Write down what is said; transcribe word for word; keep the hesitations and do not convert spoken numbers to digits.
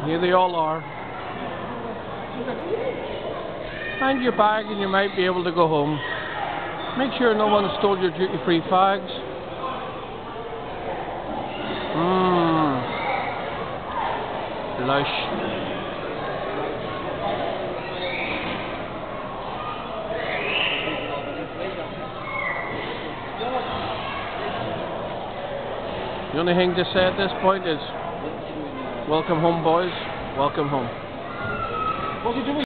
Here they all are. Find your bag and you might be able to go home. Make sure no one stole your duty-free fags. Mmm. Lush. The only thing to say at this point is, welcome home, boys. Welcome home. What are you doing?